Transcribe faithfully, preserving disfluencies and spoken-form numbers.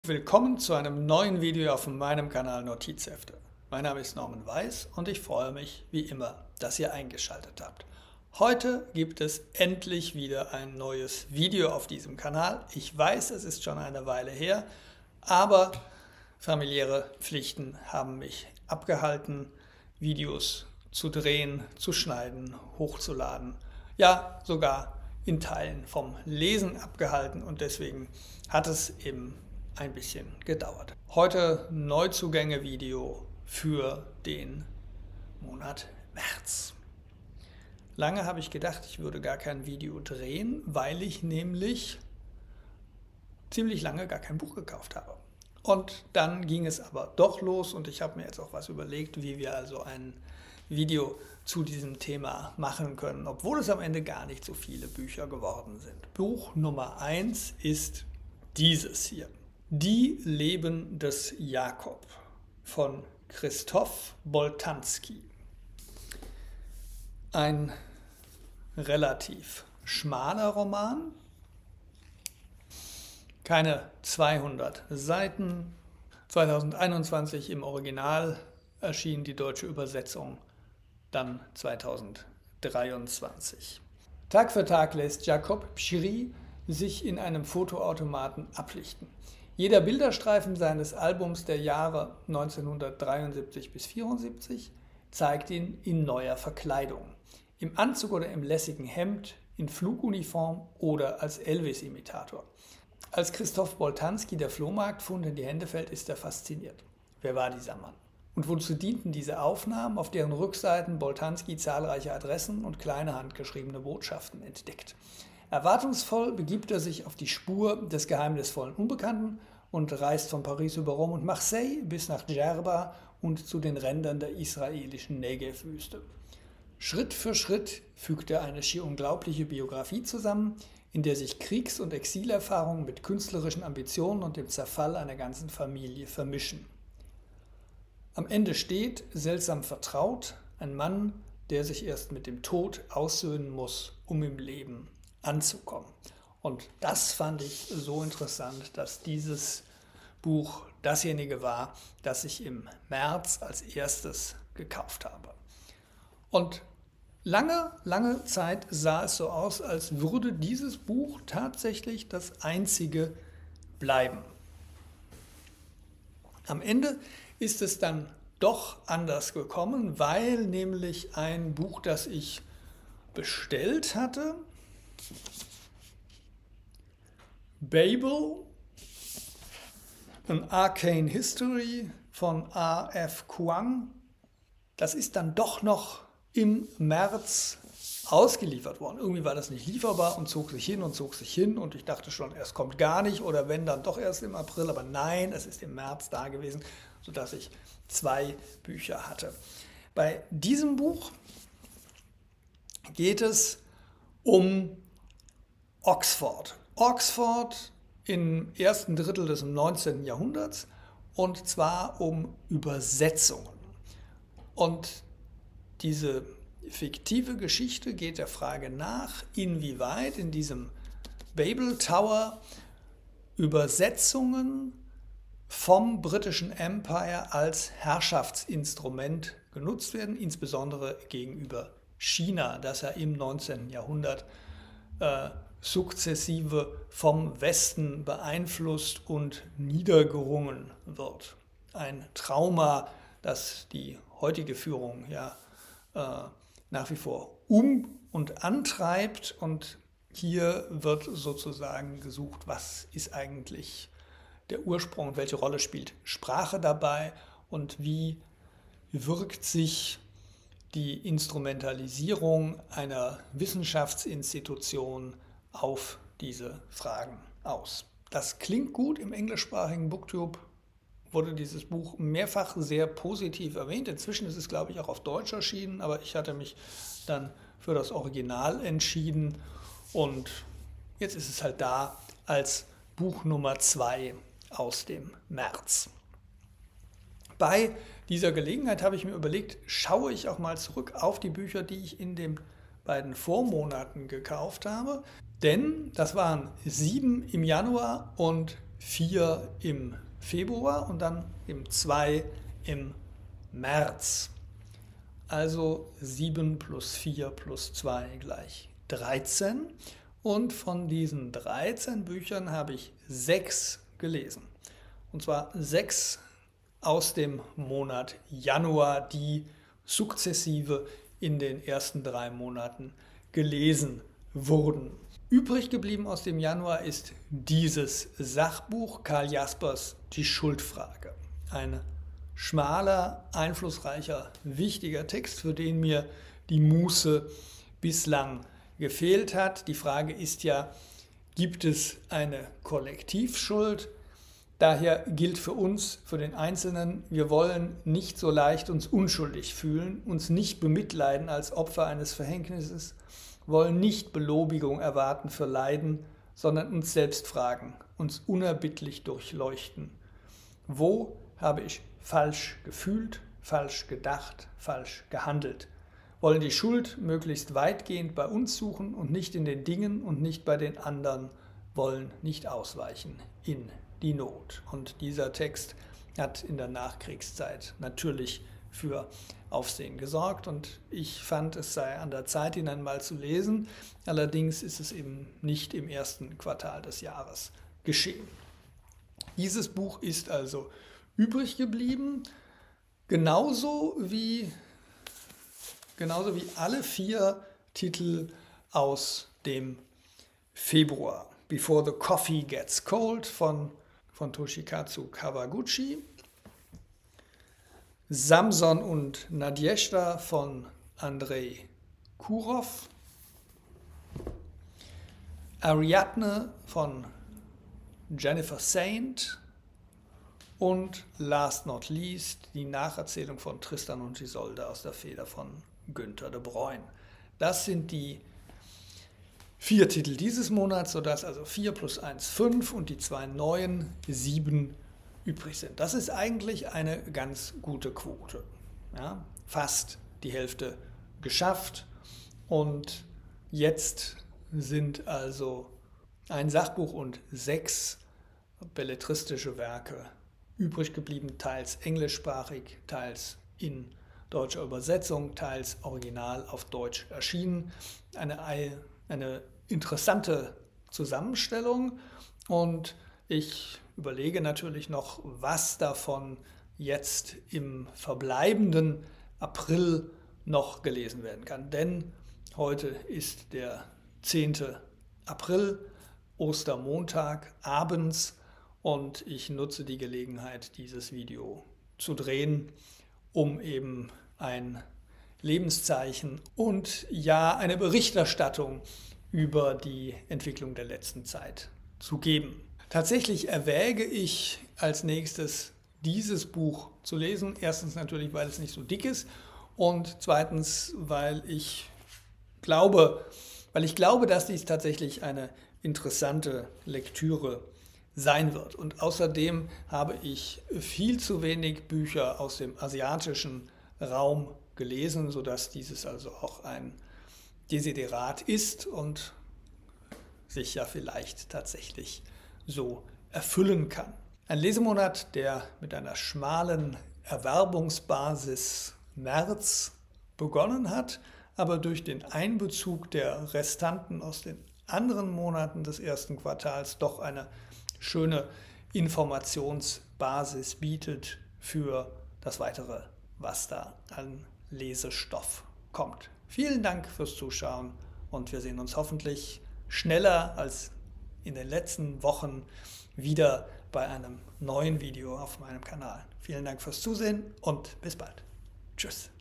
Willkommen zu einem neuen Video auf meinem Kanal Notizhefte. Mein Name ist Norman Weiß und ich freue mich wie immer, dass ihr eingeschaltet habt. Heute gibt es endlich wieder ein neues Video auf diesem Kanal. Ich weiß, es ist schon eine Weile her, aber familiäre Pflichten haben mich abgehalten, Videos zu drehen, zu schneiden, hochzuladen, ja sogar in Teilen vom Lesen abgehalten und deswegen hat es eben ein bisschen gedauert. Heute Neuzugänge-Video für den Monat März. Lange habe ich gedacht, ich würde gar kein Video drehen, weil ich nämlich ziemlich lange gar kein Buch gekauft habe. Und dann ging es aber doch los und ich habe mir jetzt auch was überlegt, wie wir also ein Video zu diesem Thema machen können, obwohl es am Ende gar nicht so viele Bücher geworden sind. Buch Nummer eins ist dieses hier. Die Leben des Jakob von Christoph Boltanski. Ein relativ schmaler Roman, keine zweihundert Seiten. zweitausendeinundzwanzig im Original erschien die deutsche Übersetzung, dann zweitausenddreiundzwanzig. Tag für Tag lässt Jakob Pschiri sich in einem Fotoautomaten ablichten. Jeder Bilderstreifen seines Albums der Jahre neunzehnhundertdreiundsiebzig bis vierundsiebzig zeigt ihn in neuer Verkleidung. Im Anzug oder im lässigen Hemd, in Fluguniform oder als Elvis-Imitator. Als Christoph Boltanski der Flohmarktfund in die Hände fällt, ist er fasziniert. Wer war dieser Mann? Und wozu dienten diese Aufnahmen, auf deren Rückseiten Boltanski zahlreiche Adressen und kleine handgeschriebene Botschaften entdeckt? Erwartungsvoll begibt er sich auf die Spur des geheimnisvollen Unbekannten und reist von Paris über Rom und Marseille bis nach Djerba und zu den Rändern der israelischen Negev-Wüste. Schritt für Schritt fügt er eine schier unglaubliche Biografie zusammen, in der sich Kriegs- und Exilerfahrungen mit künstlerischen Ambitionen und dem Zerfall einer ganzen Familie vermischen. Am Ende steht, seltsam vertraut, ein Mann, der sich erst mit dem Tod aussöhnen muss, um im Leben anzukommen. Und das fand ich so interessant, dass dieses Buch dasjenige war, das ich im März als erstes gekauft habe. Und lange, lange Zeit sah es so aus, als würde dieses Buch tatsächlich das einzige bleiben. Am Ende ist es dann doch anders gekommen, weil nämlich ein Buch, das ich bestellt hatte, Babel, An Arcane History von A F Kuang, das ist dann doch noch im März ausgeliefert worden. Irgendwie war das nicht lieferbar und zog sich hin und zog sich hin und ich dachte schon, es kommt gar nicht oder wenn, dann doch erst im April, aber nein, es ist im März da gewesen, sodass ich zwei Bücher hatte. Bei diesem Buch geht es um Oxford. Oxford im ersten Drittel des neunzehnten Jahrhunderts und zwar um Übersetzungen. Und diese fiktive Geschichte geht der Frage nach, inwieweit in diesem Babel Tower Übersetzungen vom britischen Empire als Herrschaftsinstrument genutzt werden, insbesondere gegenüber China, das ja im neunzehnten Jahrhundert äh, sukzessive vom Westen beeinflusst und niedergerungen wird. Ein Trauma, das die heutige Führung ja äh, nach wie vor um- und antreibt. Und hier wird sozusagen gesucht, was ist eigentlich der Ursprung und welche Rolle spielt Sprache dabei und wie wirkt sich die Instrumentalisierung einer Wissenschaftsinstitution auf diese Fragen aus. Das klingt gut. Im englischsprachigen Booktube wurde dieses Buch mehrfach sehr positiv erwähnt. Inzwischen ist es, glaube ich, auch auf Deutsch erschienen, aber ich hatte mich dann für das Original entschieden und jetzt ist es halt da als Buch Nummer zwei aus dem März. Bei dieser Gelegenheit habe ich mir überlegt, schaue ich auch mal zurück auf die Bücher, die ich in den beiden Vormonaten gekauft habe. Denn das waren sieben im Januar und vier im Februar und dann eben zwei im März. Also sieben plus vier plus zwei gleich dreizehn. Und von diesen dreizehn Büchern habe ich sechs gelesen. Und zwar sechs aus dem Monat Januar, die sukzessive in den ersten drei Monaten gelesen wurden. Übrig geblieben aus dem Januar ist dieses Sachbuch Karl Jaspers Die Schuldfrage. Ein schmaler, einflussreicher, wichtiger Text, für den mir die Muße bislang gefehlt hat. Die Frage ist ja, gibt es eine Kollektivschuld? Daher gilt für uns, für den Einzelnen, wir wollen nicht so leicht uns unschuldig fühlen, uns nicht bemitleiden als Opfer eines Verhängnisses, wollen nicht Belobigung erwarten für Leiden, sondern uns selbst fragen, uns unerbittlich durchleuchten. Wo habe ich falsch gefühlt, falsch gedacht, falsch gehandelt? Wollen die Schuld möglichst weitgehend bei uns suchen und nicht in den Dingen und nicht bei den anderen, wollen nicht ausweichen in die Not. Und dieser Text hat in der Nachkriegszeit natürlich für Aufsehen gesorgt und ich fand, es sei an der Zeit, ihn einmal zu lesen. Allerdings ist es eben nicht im ersten Quartal des Jahres geschehen. Dieses Buch ist also übrig geblieben, genauso wie, genauso wie alle vier Titel aus dem Februar. Before the Coffee Gets Cold von, von Toshikatsu Kawaguchi, Samson und Nadjeshda von Andrei Kurov, Ariadne von Jennifer Saint und last not least die Nacherzählung von Tristan und Isolde aus der Feder von Günter de Bruyne. Das sind die vier Titel dieses Monats, sodass also vier plus eins fünf und die zwei neuen sieben übrig sind. Das ist eigentlich eine ganz gute Quote. Ja, fast die Hälfte geschafft und jetzt sind also ein Sachbuch und sechs belletristische Werke übrig geblieben, teils englischsprachig, teils in deutscher Übersetzung, teils original auf Deutsch erschienen. Eine, eine interessante Zusammenstellung und ich überlege natürlich noch, was davon jetzt im verbleibenden April noch gelesen werden kann. Denn heute ist der zehnte April, Ostermontag, abends und ich nutze die Gelegenheit, dieses Video zu drehen, um eben ein Lebenszeichen und ja eine Berichterstattung über die Entwicklung der letzten Zeit zu geben. Tatsächlich erwäge ich als nächstes dieses Buch zu lesen. Erstens natürlich, weil es nicht so dick ist und zweitens, weil ich glaube, weil ich glaube, dass dies tatsächlich eine interessante Lektüre sein wird. Und außerdem habe ich viel zu wenig Bücher aus dem asiatischen Raum gelesen, sodass dieses also auch ein Desiderat ist und sich ja vielleicht tatsächlich so erfüllen kann. Ein Lesemonat, der mit einer schmalen Erwerbungsbasis März begonnen hat, aber durch den Einbezug der Restanten aus den anderen Monaten des ersten Quartals doch eine schöne Informationsbasis bietet für das Weitere, was da an Lesestoff kommt. Vielen Dank fürs Zuschauen und wir sehen uns hoffentlich schneller als in den letzten Wochen wieder bei einem neuen Video auf meinem Kanal. Vielen Dank fürs Zusehen und bis bald. Tschüss.